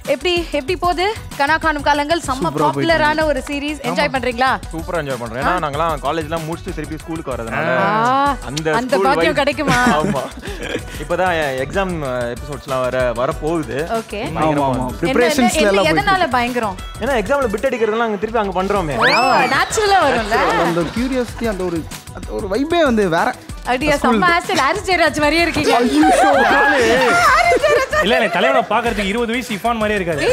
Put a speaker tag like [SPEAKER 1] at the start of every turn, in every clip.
[SPEAKER 1] எப்படி போகுது கனா காணும் காலங்கள் செம்ம பாப்புலரான ஒரு சீரிஸ் என்ஜாய் பண்றீங்களா
[SPEAKER 2] சூப்பரா என்ஜாய் பண்றோம் ஏன்னா நாங்கலாம் காலேஜ்லாம் முடிச்சிட்டு திருப்பி ஸ்கூலுக்கு வரதுனால
[SPEAKER 1] அந்த பாக்கியம் கிடைக்குமா
[SPEAKER 2] ஆமா இப்போதான் எக்ஸாம் எபிசோட்ஸ்லாம் வர போகுது
[SPEAKER 1] ஓகே
[SPEAKER 3] ஆமா பிரிபரேஷன்ஸ்ல எல்லாம்
[SPEAKER 1] எதனால பயங்கரம்
[SPEAKER 2] ஏன்னா எக்ஸாம்ல பிட் அடிக்கிறதெல்லாம் அங்க திருப்பி அங்க பண்றோமே
[SPEAKER 1] நேச்சுரலா வரும்ல
[SPEAKER 3] அந்த கியூரியாசிட்டி அந்த ஒரு வைபே வந்து வேற
[SPEAKER 1] அடியா செம்ம ஆசிட் ஹாரிஸ் ஜெயராஜ் மாதிரியே இருக்கீங்க
[SPEAKER 4] இல்ல தலைவனை பாக்குறதுக்கு 20 வயசு இஃபான் மாதிரியே இருக்காரு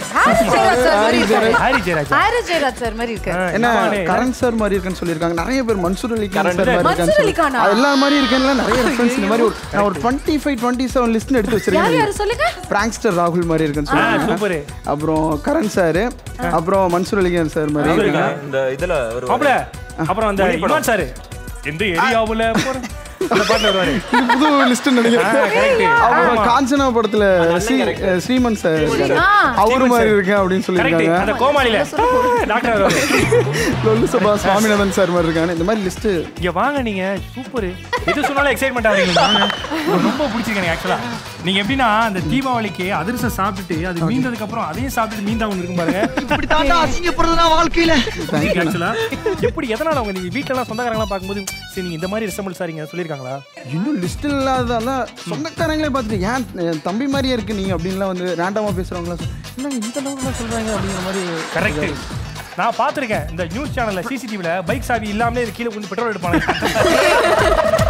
[SPEAKER 1] ஹாரிஸ் ஜெயராஜ் சார் மாதிரி இருக்கு
[SPEAKER 3] என்ன கரண் சார் மாதிரி இருக்குன்னு சொல்லிருக்காங்க நிறைய பேர் மன்சூர் அலி கான் சார் மாதிரி
[SPEAKER 1] மன்சூர் அலி கானா
[SPEAKER 3] எல்லா மாதிரி இருக்கேன்ல நிறைய ரெஃபரன்ஸ் இந்த மாதிரி நான் ஒரு 25 27 லிஸ்ட் எடுத்து வச்சிருக்கேன்
[SPEAKER 1] யார் சொல்லுங்க
[SPEAKER 3] பிராங்க்ஸ்டர் ராகுல் மாதிரி இருக்குன்னு சொல்லுங்க
[SPEAKER 4] சூப்பர்
[SPEAKER 3] அப்புறம் கரண் சார் அப்புறம் மன்சூர் அலி கான் சார் மாதிரி
[SPEAKER 2] இந்த இதுல ஒரு
[SPEAKER 4] அப்புறம் அந்த இமான் சார் எந்த ஏரியாவுல போற அந்த பாட்டுல வருவாரு
[SPEAKER 3] புது லிஸ்ட் நினைக்கிறேன் அப்புறம் காஞ்சனா படத்துல ஸ்ரீமன் சார் அவரு மாதிரி இருக்கேன் அப்படின்னு சொல்லிருக்காங்க
[SPEAKER 4] அந்த கோமாளில டாக்டர் வருவாரு
[SPEAKER 3] லொல்லு சபா சுவாமிநாதன் சார் மாதிரி இருக்காங்க இந்த மாதிரி லிஸ்ட்
[SPEAKER 4] இங்க வாங்க நீங்க சூப்பர் எது சொன்னாலும் எக்ஸைட்மென்ட் ஆவீங்க ரொம்ப பிடிச்சிருக்கு எனக்கு ஆக்சுவலா நீங்க எப்படின்னா அந்த தீபாவளிக்கு அதிரசம் சாப்பிட்டுட்டு அது மீந்ததுக்கு அப்புறம் அதையும் சாப்பிட்டு மீந்தா ஒன்று இருக்கும் பாருங்க
[SPEAKER 5] இப்படி தாண்டா அசிங்கப்படுறதுனா வாழ்க்கையில
[SPEAKER 4] ஆக்சுவலா எப்படி எதனால அவங்க நீங்க வீட்டுல எல்லாம் சொந்தக்காரங்களா பார்க்கும்போது சரி நீங்க இந்த மாதிரி ரிசம்பிள் சாரிங்க சொல்லிருக்காங்களா
[SPEAKER 3] இன்னும் லிஸ்ட் இல்லாததால சொந்தக்காரங்களே பார்த்துட்டு ஏன் தம்பி மாதிரியே இருக்கு நீங்க அப்படின்லாம் வந்து ரேண்டமா பேசுறவங்களா என்ன இந்த அளவுக்குலாம் சொல்றாங்க அப்படிங்கிற மாதிரி
[SPEAKER 4] கரெக்ட் நான் பார்த்துருக்கேன் இந்த நியூஸ் சேனல்ல சிசிடிவில பைக் சாவி இல்லாமலே கீழே கொஞ்சம் பெட்ரோல் எடுப்பாங்க